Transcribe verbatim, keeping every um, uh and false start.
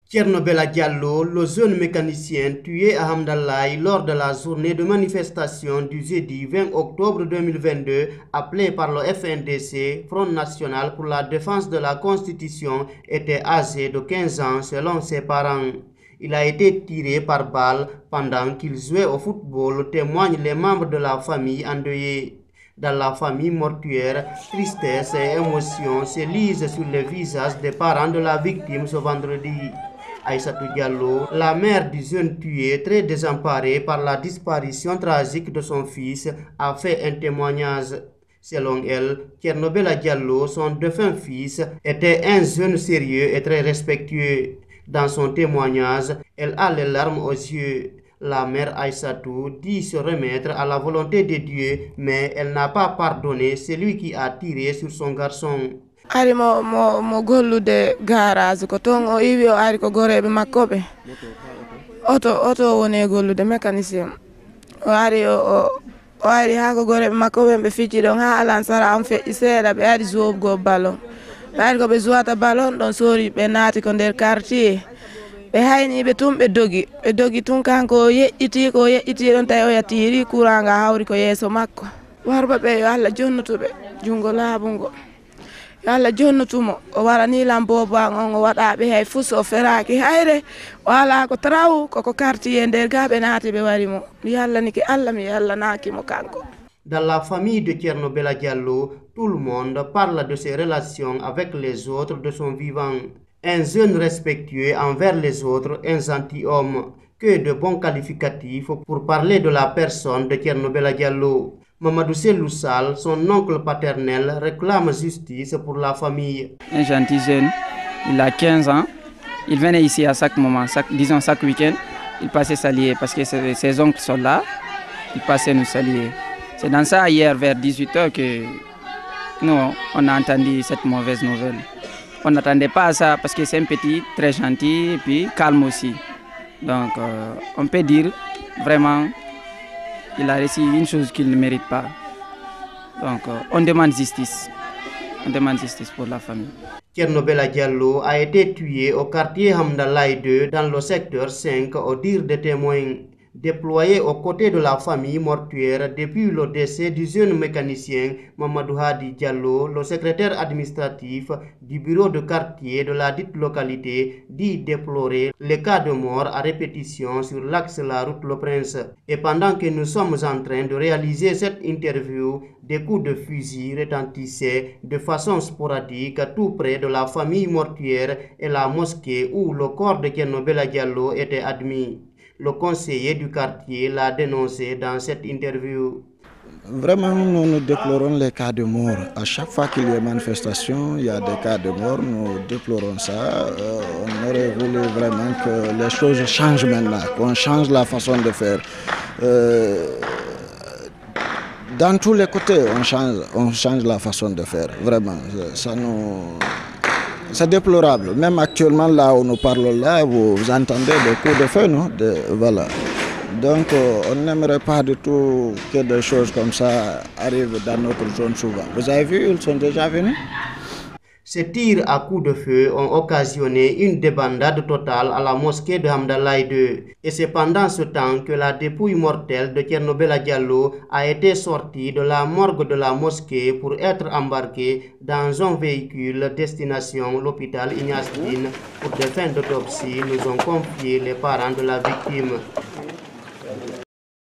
Thierno Bella Diallo, le jeune mécanicien tué à Hamdallaye lors de la journée de manifestation du jeudi vingt octobre deux mille vingt-deux, appelée par le F N D C, Front National pour la défense de la Constitution, était âgé de quinze ans selon ses parents. Il a été tiré par balle pendant qu'il jouait au football, témoignent les membres de la famille endeuillée. Dans la famille mortuaire, tristesse et émotion se lisent sur les visages des parents de la victime ce vendredi. Aïssatou Diallo, la mère du jeune tué, très désemparée par la disparition tragique de son fils, a fait un témoignage. Selon elle, Thierno Bella Diallo, son défunt fils, était un jeune sérieux et très respectueux. Dans son témoignage, elle a les larmes aux yeux. La mère Aïssatou dit se remettre à la volonté de Dieu, mais elle n'a pas pardonné celui qui a tiré sur son garçon. Ari mo mo mo gollude garage ko ton o iwi o ari ko goreɓe makko ɓe oto oto woni gollude mécanicien o ari o o ari ha ko goreɓe makko ɓe ɓe ficci ɗon ha alan sara on feƴƴi seeɗa ɓe ari jouwgo ballon ɓe ari koɓe jouwata ballon ɗon sori ɓe naati ko nder quartier ɓe hayni ɓe tun ɓe dogi ɓe dogi tun kanko o yeƴƴiti ko yeƴƴiti ɗon tawi o yatiri courant nga hawri ko yeeso makko warba ɓe yo Allah jonnutuɓe jungo laabungo yo Allah jonnutumo o warani lamboban on o waɗaɓe hay fus o feraki hayre o ala ko traw koko quartier nder gaɓe naati ɓe wari mo mi yallaniki Allah mi yallanakimo kanko. Dans la famille de Thierno Bella Diallo, tout le monde parle de ses relations avec les autres de son vivant. Un jeune respectueux envers les autres, un gentilhomme. Que de bons qualificatifs pour parler de la personne de Thierno Bella Diallo. Mamadou Sellou Sall, son oncle paternel, réclame justice pour la famille. Un gentil jeune, il a quinze ans. Il venait ici à chaque moment, chaque, disons chaque week-end. Il passait s'allier parce que ses, ses oncles sont là. Il passait nous saluer. C'est dans ça, hier, vers dix-huit heures, que nous, on a entendu cette mauvaise nouvelle. On n'attendait pas à ça parce que c'est un petit, très gentil et puis calme aussi. Donc, euh, on peut dire vraiment il a reçu une chose qu'il ne mérite pas. Donc, euh, on demande justice. On demande justice pour la famille. Thierno Bella Diallo a été tué au quartier Hamdallaye deux dans le secteur cinq au dire des témoins. Déployé aux côtés de la famille mortuaire depuis le décès du jeune mécanicien Mamadou Hadi Diallo, le secrétaire administratif du bureau de quartier de la dite localité dit déplorer les cas de mort à répétition sur l'axe La Route Le Prince. Et pendant que nous sommes en train de réaliser cette interview, des coups de fusil retentissaient de façon sporadique tout près de la famille mortuaire et la mosquée où le corps de Thierno Bella Diallo était admis. Le conseiller du quartier l'a dénoncé dans cette interview. Vraiment, nous, nous déplorons les cas de mort. À chaque fois qu'il y a manifestation, il y a des cas de mort. Nous déplorons ça. Euh, on aurait voulu vraiment que les choses changent maintenant, qu'on change la façon de faire. Euh, dans tous les côtés, on change, on change la façon de faire. Vraiment, ça nous... C'est déplorable. Même actuellement, là où nous parlons, là, vous, vous entendez des coups de feu, non? De, voilà. Donc, euh, on n'aimerait pas du tout que des choses comme ça arrivent dans notre zone souvent. Vous avez vu, ils sont déjà venus? Ces tirs à coups de feu ont occasionné une débandade totale à la mosquée de Hamdallaye deux. Et c'est pendant ce temps que la dépouille mortelle de Thierno Bella Diallo a été sortie de la morgue de la mosquée pour être embarquée dans un véhicule destination l'hôpital Ignace Dine pour des fins d'autopsie, nous ont confié les parents de la victime.